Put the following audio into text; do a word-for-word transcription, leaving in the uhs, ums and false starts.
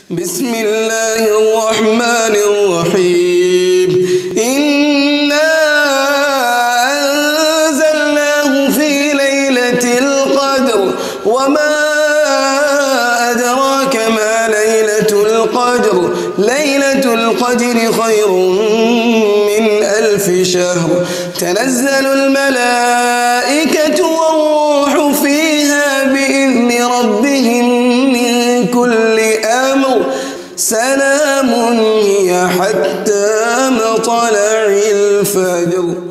بسم الله الرحمن الرحيم إنا أنزلناه في ليلة القدر وما أدراك ما ليلة القدر ليلة القدر خير من ألف شهر تنزل الملائكة والروح فيها بإذن ربهم من كل أمر سلام هي حتى مطلع الفجر.